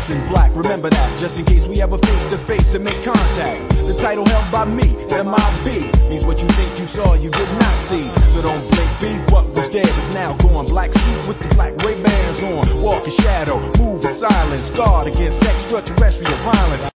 dressing black, remember that, just in case we ever face to face and make contact. The title held by me, M.I.B. means what you think you saw, you did not see. So don't blink, be what was dead is now gone. Black suit with the black Ray-Bans on, walk in shadow, move in silence, guard against extraterrestrial violence.